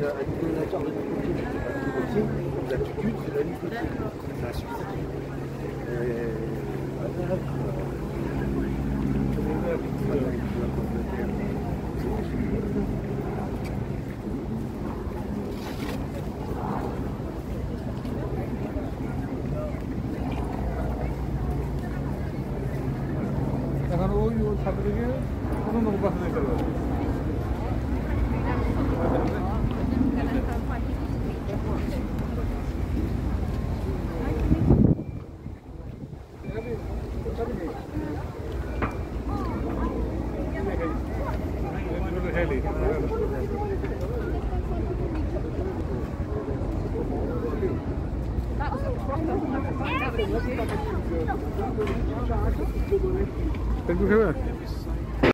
un dénominateur de nicotine, c'est pas la nicotine, la tutute, c'est la nicotine. C'est un substitut. এখন ওই ছাত্র থেকে কোনো বাসা যেতে পারবে Thank you.